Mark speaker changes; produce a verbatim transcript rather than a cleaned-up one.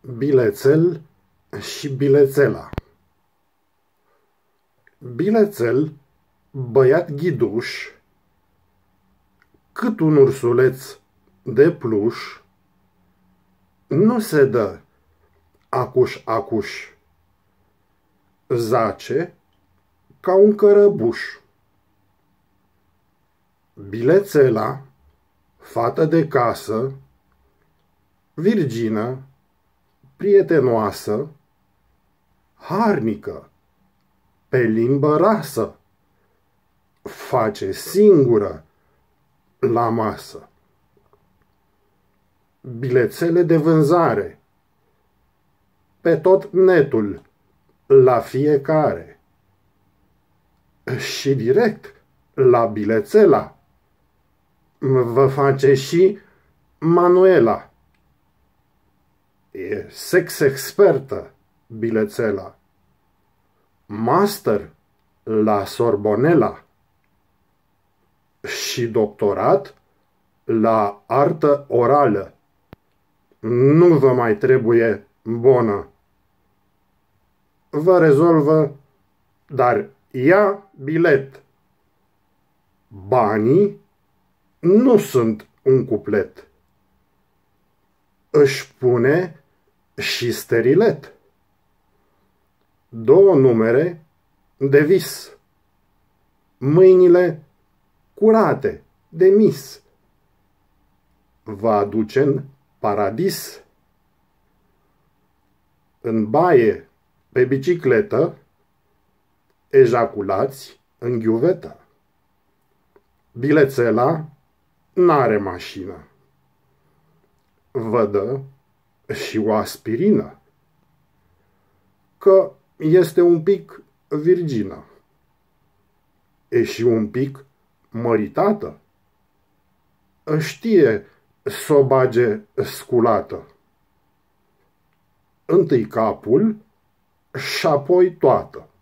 Speaker 1: Bilețel și bilețela. Bilețel, băiat ghiduș, cât un ursuleț de pluș, nu se dă acuș-acuș, zace ca un cărăbuș. Bilețela, fată de casă, virgină, prietenoasă, harnică, pe limbă rasă, face singură la masă. Bilețele de vânzare, pe tot netul, la fiecare. Și direct la bilețela vă face și Manuela. E sex expertă bilețela, master la Sorbonela și doctorat la artă orală. Nu vă mai trebuie bonă. Vă rezolvă, dar ia bilet. Banii nu sunt un cuplet. Își pune și sterilet. Două numere de vis. Mâinile curate de mis. Vă aduce în paradis. În baie, pe bicicletă, ejaculați în ghiuvetă. Bilețela n-are mașină. Vă dă și o aspirină, că este un pic virgină. E și un pic măritată. Știe s-o bage sculată. Întâi capul și apoi toată.